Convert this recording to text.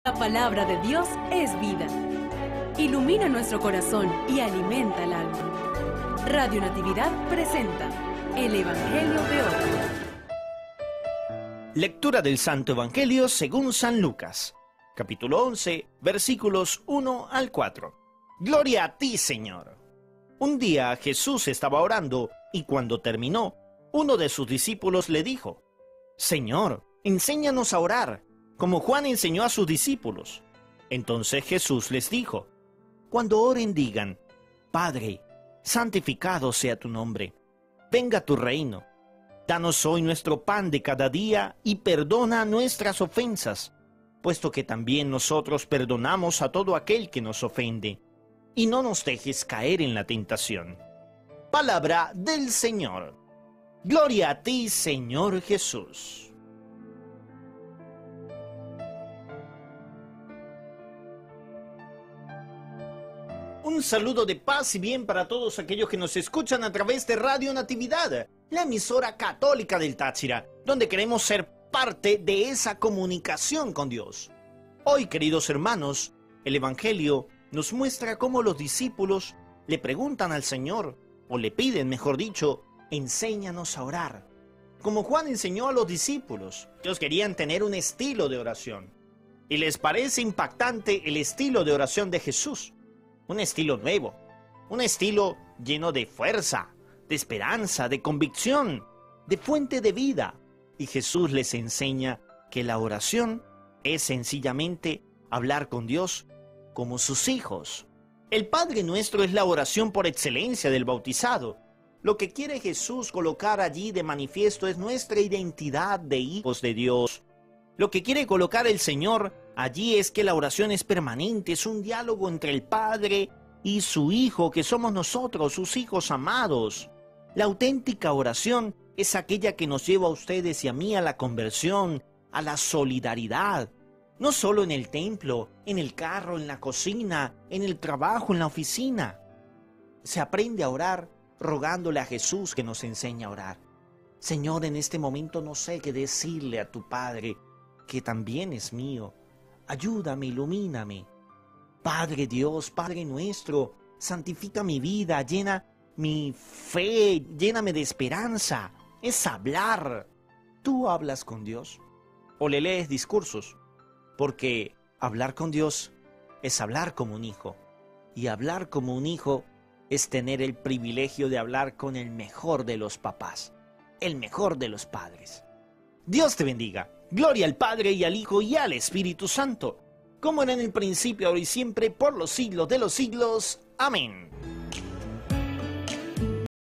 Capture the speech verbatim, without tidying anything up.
La palabra de Dios es vida. Ilumina nuestro corazón y alimenta el alma. Radio Natividad presenta el Evangelio de hoy. Lectura del Santo Evangelio según San Lucas, capítulo once, versículos uno al cuatro. Gloria a ti, Señor. Un día Jesús estaba orando y cuando terminó, uno de sus discípulos le dijo: Señor, enséñanos a orar, como Juan enseñó a sus discípulos. Entonces Jesús les dijo: Cuando oren digan: Padre, santificado sea tu nombre, venga tu reino. Danos hoy nuestro pan de cada día y perdona nuestras ofensas, puesto que también nosotros perdonamos a todo aquel que nos ofende. Y no nos dejes caer en la tentación. Palabra del Señor. Gloria a ti, Señor Jesús. Un saludo de paz y bien para todos aquellos que nos escuchan a través de Radio Natividad, la emisora católica del Táchira, donde queremos ser parte de esa comunicación con Dios. Hoy, queridos hermanos, el Evangelio nos muestra cómo los discípulos le preguntan al Señor, o le piden, mejor dicho, enséñanos a orar. Como Juan enseñó a los discípulos, ellos querían tener un estilo de oración. Y les parece impactante el estilo de oración de Jesús. Un estilo nuevo, un estilo lleno de fuerza, de esperanza, de convicción, de fuente de vida. Y Jesús les enseña que la oración es sencillamente hablar con Dios como sus hijos. El Padre Nuestro es la oración por excelencia del bautizado. Lo que quiere Jesús colocar allí de manifiesto es nuestra identidad de hijos de Dios. Lo que quiere colocar el Señor allí es que la oración es permanente, es un diálogo entre el Padre y su Hijo, que somos nosotros, sus hijos amados. La auténtica oración es aquella que nos lleva a ustedes y a mí a la conversión, a la solidaridad. No solo en el templo, en el carro, en la cocina, en el trabajo, en la oficina. Se aprende a orar rogándole a Jesús que nos enseñe a orar. Señor, en este momento no sé qué decirle a tu Padre, que también es mío. Ayúdame, ilumíname. Padre Dios, Padre nuestro, santifica mi vida, llena mi fe, lléname de esperanza. Es hablar. ¿Tú hablas con Dios? ¿O le lees discursos? Porque hablar con Dios es hablar como un hijo. Y hablar como un hijo es tener el privilegio de hablar con el mejor de los papás, el mejor de los padres. Dios te bendiga. Gloria al Padre y al Hijo y al Espíritu Santo, como era en el principio, ahora y siempre, por los siglos de los siglos. Amén.